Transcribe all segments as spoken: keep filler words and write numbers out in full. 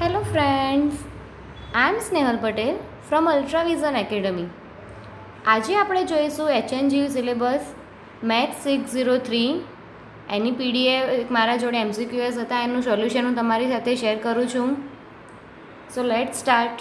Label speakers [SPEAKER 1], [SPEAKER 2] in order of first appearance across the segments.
[SPEAKER 1] Hello friends, I am Snehal Patel from Ultravision Academy. આજે આપણે જોઈશું H N G U syllabus maths six zero three એની PDF મારા જોડે MCQs હતા એનું સોલ્યુશન હું તમારી સાથે શેર કરું છું. So let start.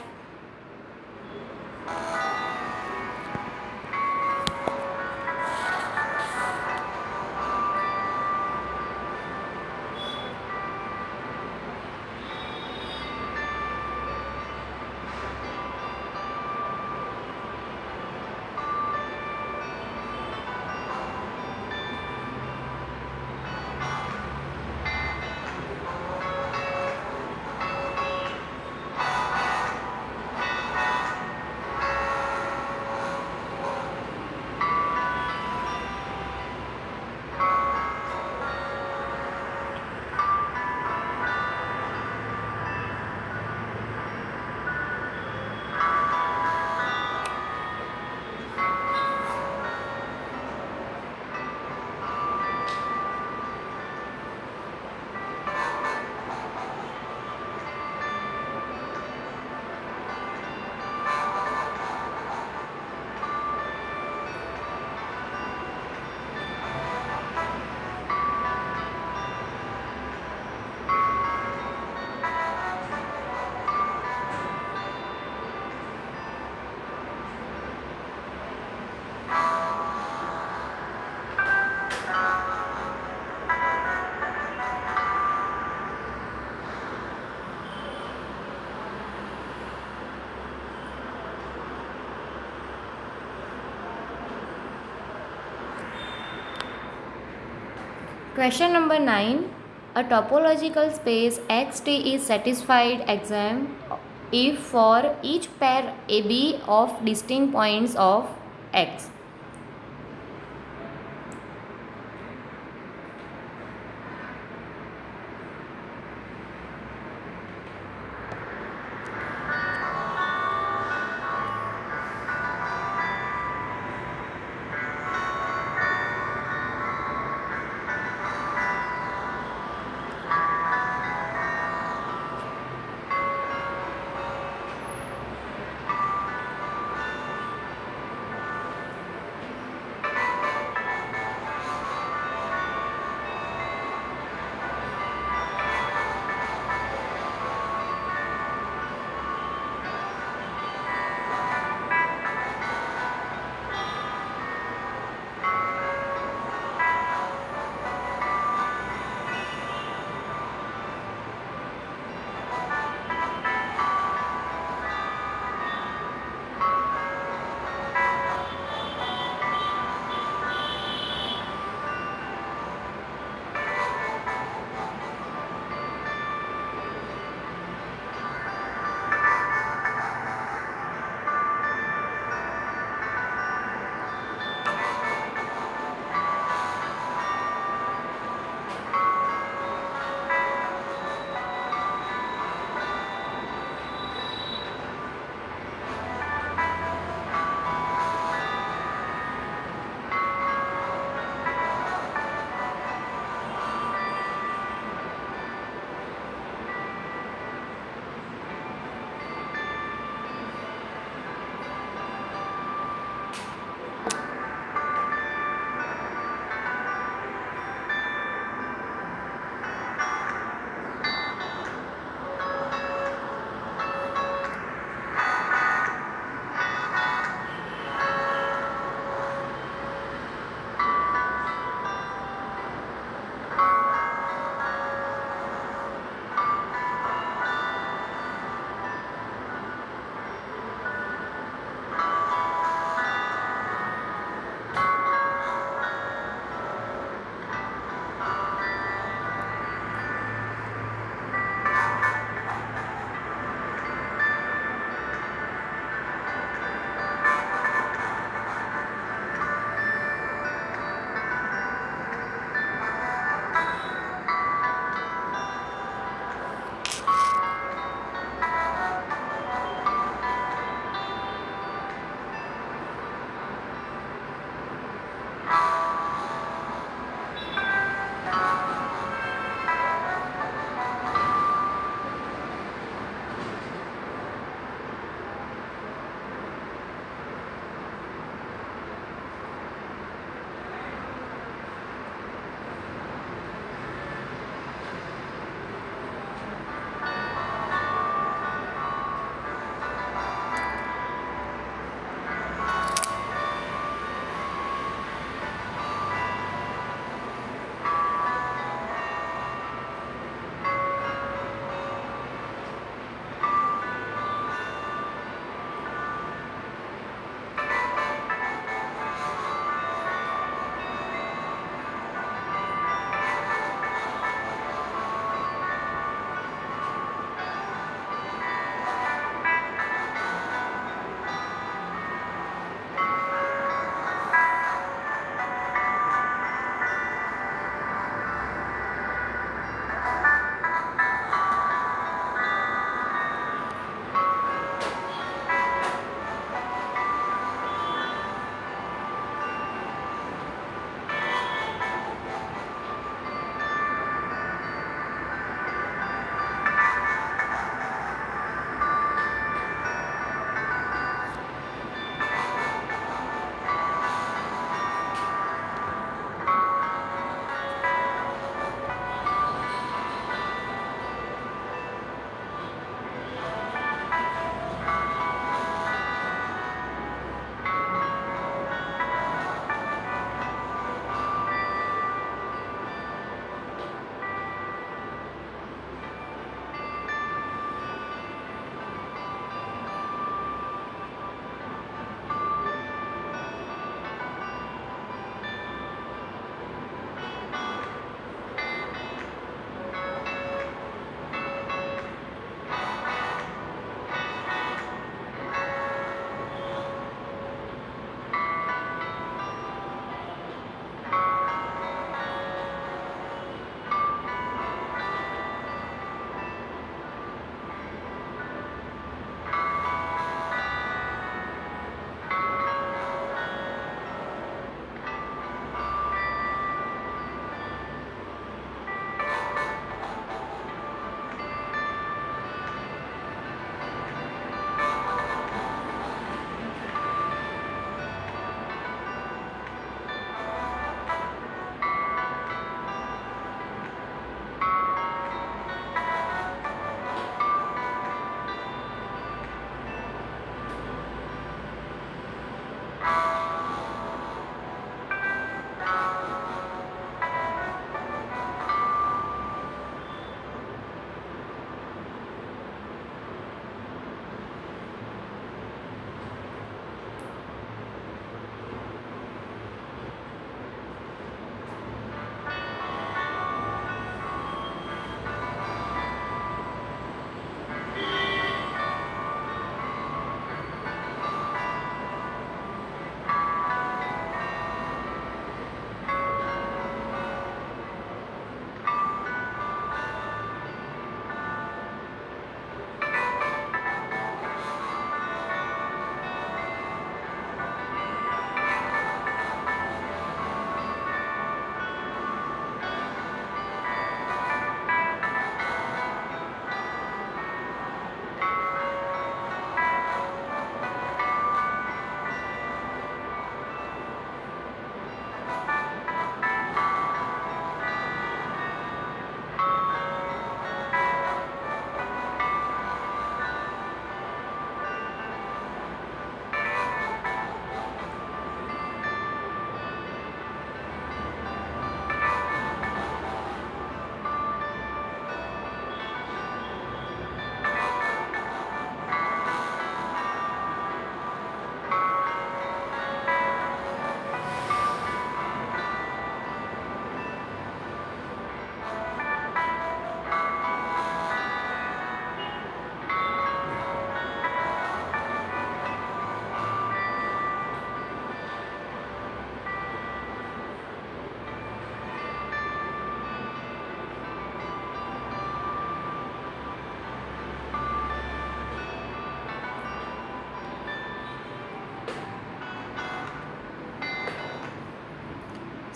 [SPEAKER 1] Question number nine. A topological space X T is satisfied exam if for each pair A B of distinct points of X.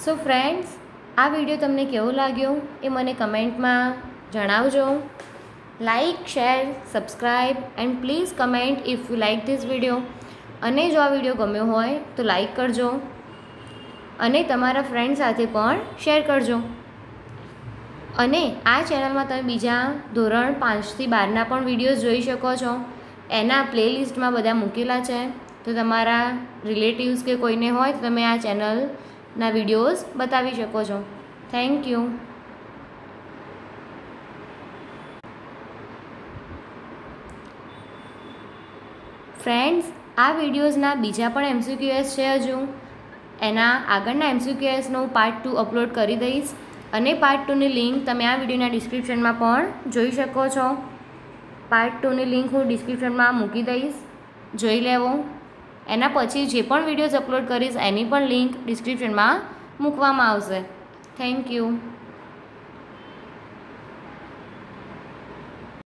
[SPEAKER 1] So friends, આ વિડીયો તમને કેવો લાગ્યો એ મને કમેન્ટમાં જણાવજો. Like, share, subscribe and please comment if you like this video. અને જો આ વિડીયો ગમ્યો હોય તો લાઈક કરજો અને તમારા ફ્રેન્ડ સાથે પણ શેર કરજો. અને આ ચેનલમાં તમે બીજા ધોરણ પાંચથી બારના પણ વિડીયોઝ જોઈ શકો છો. એના પ્લેલિસ્ટમાં બધા મૂકેલા છે, તો તમારા રિલેટિવ્સ કે કોઈને હોય તો તમે આ ચેનલના વિડીયોઝ બતાવી શકો છો. Thank you. ફ્રેન્ડ્સ, આ વિડીયોઝના બીજા પણ એમસીક્યુએસ છે હજુ. એના આગળના એમસીક્યુએસનો હું પાર્ટ ટુ અપલોડ કરી દઈશ અને પાર્ટ ટુની લિંક તમે આ વિડીયોના ડિસ્ક્રિપ્શનમાં પણ જોઈ શકો છો. પાર્ટ ટુની લિંક હું ડિસ્ક્રિપ્શનમાં મૂકી દઈશ, જોઈ લેવો. એના પછી જે પણ વિડીયોઝ અપલોડ કરીશ એની પણ લિંક ડિસ્ક્રિપ્શનમાં મૂકવામાં આવશે. Thank you.